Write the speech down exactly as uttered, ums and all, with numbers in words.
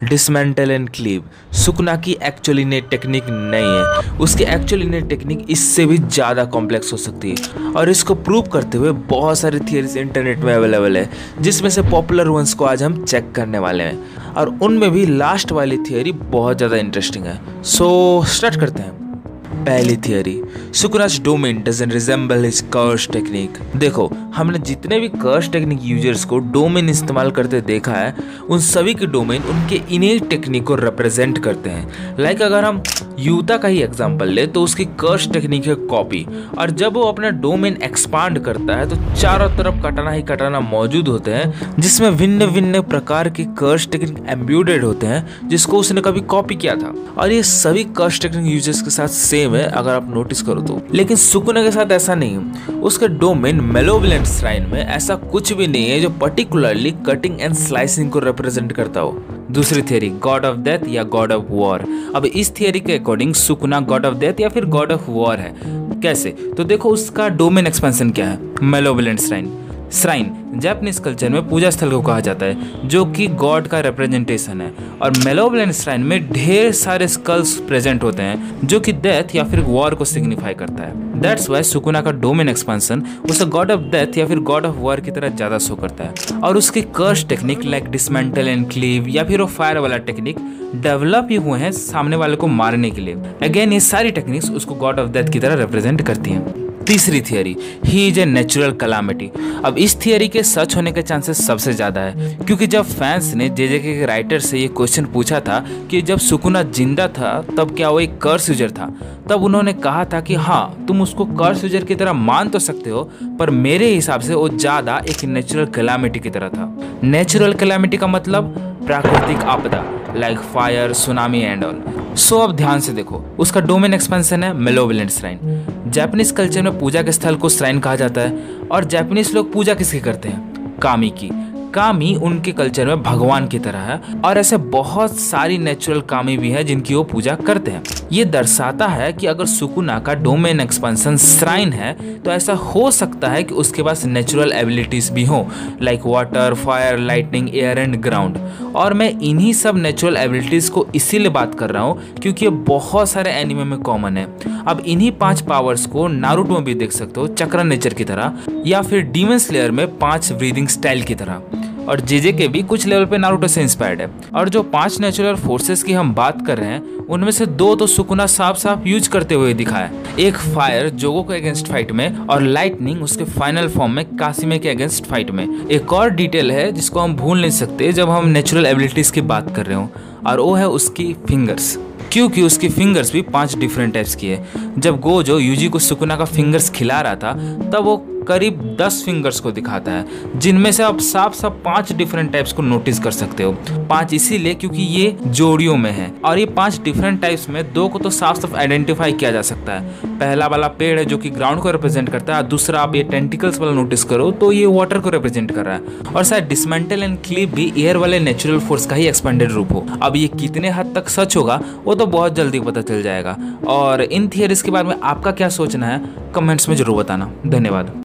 Dismantle and cleave सुकना की actual इनेट technique नहीं है। उसकी एक्चुअल इनेट टेक्निक इससे भी ज़्यादा कॉम्प्लेक्स हो सकती है और इसको प्रूव करते हुए बहुत सारी थियरीज इंटरनेट में अवेलेबल है, जिसमें से पॉपुलर वंस को आज हम चेक करने वाले हैं और उनमें भी लास्ट वाली थियरी बहुत ज़्यादा इंटरेस्टिंग है। सो स्टार्ट करते हैं। पहली theory, Sukuna's domain doesn't resemble his curse technique. देखो, हमने जितने भी कर्स टेक्निक यूजर्स को डोमेन इस्तेमाल करते देखा है, उन सभी के डोमेन उनके इनेट टेक्निक को रिप्रेजेंट करते हैं। लाइक like अगर हम यूता का ही एग्जांपल ले तो उसकी कर्स टेक्निक है कॉपी, और जब वो अपना डोमेन एक्सपांड करता है तो चारों तरफ कटाना ही कटाना मौजूद होते हैं, जिसमें भिन्न भिन्न प्रकार के कर्स टेक्निक एम्ब्यूडेड होते हैं जिसको उसने कभी कॉपी किया था। और ये सभी कर्स टेक्निक यूजर्स के साथ सेम है अगर आप नोटिस करो तो। लेकिन सुकुना के साथ ऐसा नहीं है। उसके डोमेन मेलोवलेंट श्राइन में ऐसा कुछ भी नहीं है जो पर्टिकुलरली कटिंग एंड स्लाइसिंग को रिप्रेजेंट करता हो। दूसरी थियरी, गॉड ऑफ डेथ या गॉड ऑफ वॉर। अब इस थियरी के according Sukuna god of death या फिर गॉड ऑफ वॉर है। कैसे? तो देखो, उसका डोमेन एक्सपेंशन क्या है? Malevolent shrine. Shrine Japanese culture में पूजा स्थल को कहा जाता है जो कि गॉड का रिप्रेजेंटेशन है, और मेलोवलेंट श्राइन में ढेर सारे स्कल्स प्रेजेंट होते हैं जो कि डेथ या फिर वॉर को सिग्निफाई करता है। दैट्स वाई सुकुना का डोमेन एक्सपेंशन उसे गॉड ऑफ डेथ या फिर गॉड ऑफ वॉर की तरह ज्यादा शो करता है। और उसके curse technique like dismantle and cleave या फिर वो फायर वाला टेक्निक डेवलप ही हुए हैं सामने वाले को मारने के लिए। अगेन, ये सारी टेक्निक्स उसको गॉड ऑफ डेथ की तरह रिप्रेजेंट करती हैं। तीसरी theory, he is a natural calamity. अब इस थियरी के सच होने के चांसेस सबसे ज़्यादा है, क्योंकि जब फैंस ने जे जे के राइटर से ये क्वेश्चन पूछा था कि जब सुकुना जिंदा था तब क्या वो एक कर्स यूजर था, तब उन्होंने कहा था कि हाँ, तुम उसको कर्स यूजर की तरह मान तो सकते हो, पर मेरे हिसाब से वो ज़्यादा एक नेचुरल कलामिटी की तरह था। नेचुरल कलामिटी का मतलब प्राकृतिक आपदा like fire, tsunami and all. So अब ध्यान से देखो, उसका डोमेन एक्सपेंशन है मेलोवलेंट श्राइन। जापानीज कल्चर में पूजा के स्थल को श्राइन कहा जाता है, और जापानीज लोग पूजा किसकी करते हैं? कामी की। कामी उनके कल्चर में भगवान की तरह है, और ऐसे बहुत सारी नेचुरल कामी भी है जिनकी वो पूजा करते हैं। ये दर्शाता है कि अगर सुकुना का डोमेन एक्सपेंशन श्राइन है तो ऐसा हो सकता है कि उसके पास नेचुरल एबिलिटीज भी हो, like water, fire, lightning, air and ground. और मैं इन्हीं सब नेचुरल एबिलिटीज को इसीलिए बात कर रहा हूँ क्योंकि ये बहुत सारे एनिमे में कॉमन है। अब इन्हीं पांच पावर्स को नारुतो में भी देख सकते हो, चक्रा नेचर की तरह, या फिर डीमन स्लेयर में पांच ब्रीदिंग स्टाइल की तरह, और जेजे के भी कुछ लेवल पे नारुतो से इंस्पायर्ड है। और जो पांच नेचुरल फोर्सेस की हम बात कर रहे हैं उनमें से दो तो सुकुना साफ साफ यूज करते हुए दिखा है। एक फायर जोगो के अगेंस्ट फाइट में, और लाइटनिंग उसके फाइनल फॉर्म में कासिमे के अगेंस्ट फाइट में। एक और डिटेल है जिसको हम भूल नहीं सकते जब हम नेचुरल एबिलिटीज की बात कर रहे हो, और वो है उसकी फिंगर्स, क्योंकि उसकी फिंगर्स भी पांच डिफरेंट टाइप्स की है। जब गोजो यूजी को सुकुना का फिंगर्स खिला रहा था तब वो करीब दस फिंगर्स को दिखाता है, जिनमें से आप साफ साफ पांच डिफरेंट टाइप्स को नोटिस कर सकते हो। पांच इसीलिए क्योंकि ये जोड़ियों में है, और ये पांच डिफरेंट टाइप्स में दो को तो साफ साफ आइडेंटिफाई किया जा सकता है। पहला वाला पेड़ है जो कि ग्राउंड को रिप्रेजेंट करता है, दूसरा आप ये टेंटिकल्स वाला नोटिस करो तो ये वाटर को रिप्रेजेंट कर रहा है, और शायद डिसमेंटल एंड क्लीव भी एयर वाले नेचुरल फोर्स का ही एक्सपेंडेड रूप हो। अब ये कितने हद तक सच होगा वो तो बहुत जल्दी पता चल जाएगा। और इन थियरीज के बारे में आपका क्या सोचना है कमेंट्स में जरूर बताना। धन्यवाद।